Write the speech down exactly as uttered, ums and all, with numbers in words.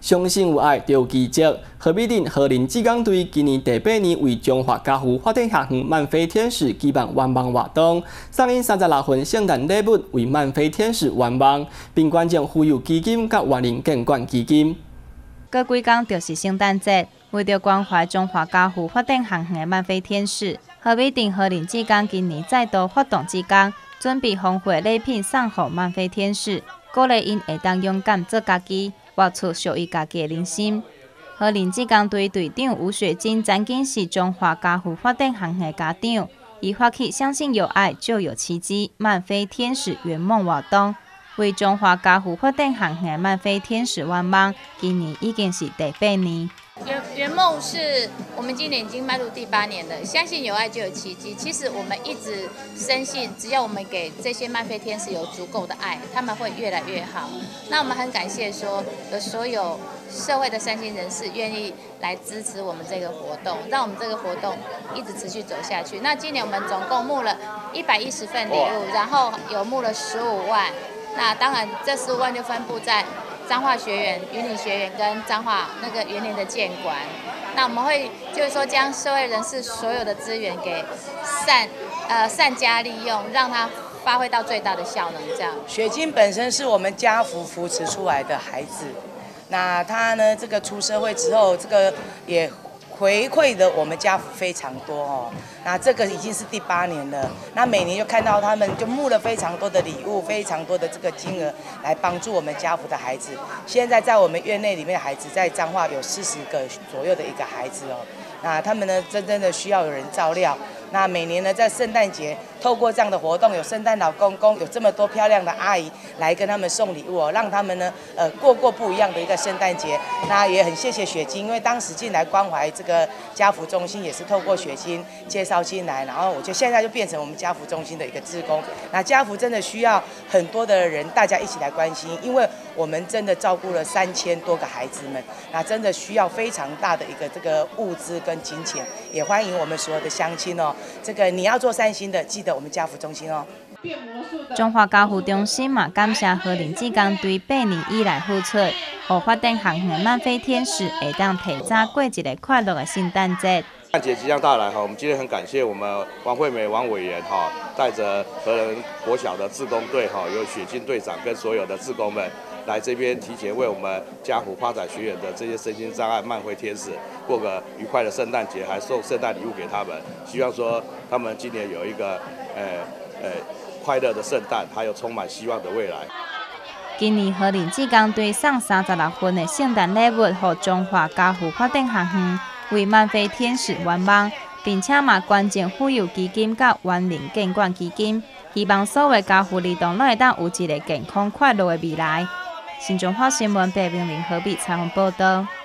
相信有爱就有奇迹。何美玲和林志刚队今年第八年为中华家福发展学园漫飞天使举办圆梦活动，送因三十六份圣诞礼物为漫飞天使圆梦，并捐赠妇幼基金甲园林建馆基金。 过几天就是圣诞节，为着关怀中华家福发展学园的漫飞天使，何美玲和林志刚今年再度发动志工，准备丰富礼品送予漫飞天使，鼓励因会当勇敢做家己，活出属于家己的人生。和林志刚队队长吴雪晶曾经是中华家福发展学园的家长，伊发起相信有爱就有奇迹漫飞天使圆梦活动，为中华家福发展学园漫飞天使圆梦，今年已经是第八年。 圆圆梦是我们今年已经迈入第八年了，相信有爱就有奇迹。其实我们一直深信，只要我们给这些漫飞天使有足够的爱，他们会越来越好。那我们很感谢说，有所有社会的善心人士愿意来支持我们这个活动，让我们这个活动一直持续走下去。那今年我们总共募了一百一十份礼物，然后有募了十五万。那当然，这十五万就分布在彰化学园、云林学园跟彰化那个园林的建馆。那我们会就是说，将社会人士所有的资源给善呃善加利用，让它发挥到最大的效能。这样， 雪晶本身是我们家福扶持出来的孩子，那他呢，这个出社会之后，这个也回馈的我们家福非常多哦。那这个已经是第八年了，那每年就看到他们就募了非常多的礼物，非常多的这个金额来帮助我们家福的孩子。现在在我们院内里面的孩子，在彰化有四十个左右的一个孩子哦。那他们呢，真正的需要有人照料。那每年呢，在圣诞节透过这样的活动，有圣诞老公公，有这么多漂亮的阿姨来跟他们送礼物哦，让他们呢，呃，过过不一样的一个圣诞节。那也很谢谢雪晶，因为当时进来关怀这个家福中心，也是透过雪晶介绍进来，然后我就现在就变成我们家福中心的一个志工。那家福真的需要很多的人，大家一起来关心，因为我们真的照顾了三千多个孩子们，那真的需要非常大的一个这个物资跟金钱，也欢迎我们所有的乡亲哦。这个你要做善心的，记得我们家福中心哦。 中华家福中心嘛，感谢和林志刚对八年以来付出，互发展学园漫飞天使会当提早过一个快乐的圣诞节。 圣诞节即将到来哈，我们今天很感谢我们王惠美王委员哈，带着和仁国小的志工队哈，有雪晶队长跟所有的志工们来这边提前为我们家福发展学院的这些身心障碍漫飞天使过个愉快的圣诞节，还送圣诞礼物给他们，希望说他们今年有一个呃呃快乐的圣诞，还有充满希望的未来。 今年和林志刚队送三十六份的圣诞礼物，予中华家福发展学园为漫飞天使圆梦，并且嘛捐赠妇幼基金甲园林建馆基金，希望所有家福儿童都会当有一个健康快乐的未来。新中华新闻白冰林何必采访报道。